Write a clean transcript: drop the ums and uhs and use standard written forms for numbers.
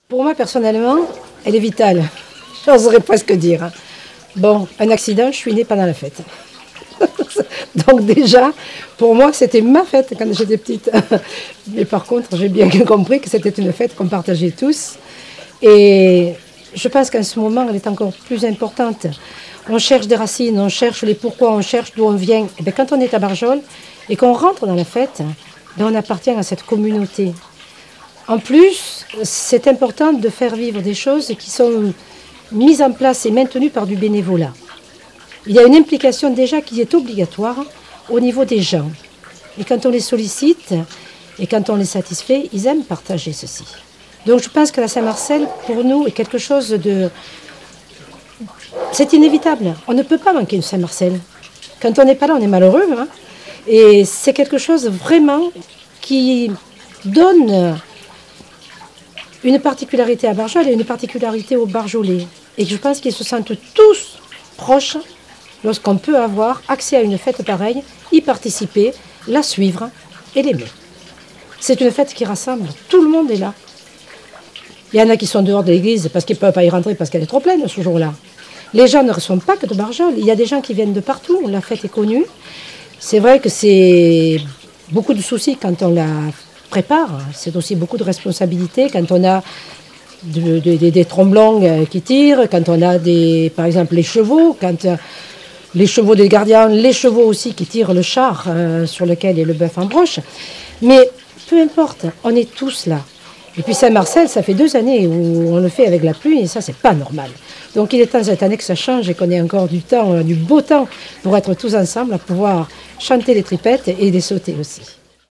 Pour moi, personnellement, elle est vitale. J'oserais presque dire. Bon, un accident, je suis née pendant la fête. Donc déjà, pour moi, c'était ma fête quand j'étais petite. Mais par contre, j'ai bien compris que c'était une fête qu'on partageait tous. Et je pense qu'en ce moment, elle est encore plus importante. On cherche des racines, on cherche les pourquoi, on cherche d'où on vient. Et bien, quand on est à Barjol et qu'on rentre dans la fête, bien, on appartient à cette communauté. En plus, c'est important de faire vivre des choses qui sont mises en place et maintenues par du bénévolat. Il y a une implication déjà qui est obligatoire au niveau des gens. Et quand on les sollicite et quand on les satisfait, ils aiment partager ceci. Donc je pense que la Saint-Marcel, pour nous, est quelque chose de... C'est inévitable. On ne peut pas manquer une Saint-Marcel. Quand on n'est pas là, on est malheureux. Hein. Et c'est quelque chose vraiment qui donne une particularité à Barjol et une particularité aux Barjolais. Et je pense qu'ils se sentent tous proches lorsqu'on peut avoir accès à une fête pareille, y participer, la suivre et l'aimer. C'est une fête qui rassemble, tout le monde est là. Il y en a qui sont dehors de l'église parce qu'ils ne peuvent pas y rentrer parce qu'elle est trop pleine ce jour-là. Les gens ne sont pas que de Barjol, il y a des gens qui viennent de partout, la fête est connue. C'est vrai que c'est beaucoup de soucis quand on la prépare, c'est aussi beaucoup de responsabilités quand on a des tromblons qui tirent, quand on a par exemple les chevaux, quand les chevaux des gardiens, les chevaux aussi qui tirent le char sur lequel est le bœuf en broche. Mais peu importe, on est tous là. Et puis Saint-Marcel, ça fait 2 années où on le fait avec la pluie et ça, c'est pas normal. Donc il est temps cette année que ça change et qu'on ait encore du temps, du beau temps pour être tous ensemble à pouvoir chanter les tripettes et les sauter aussi.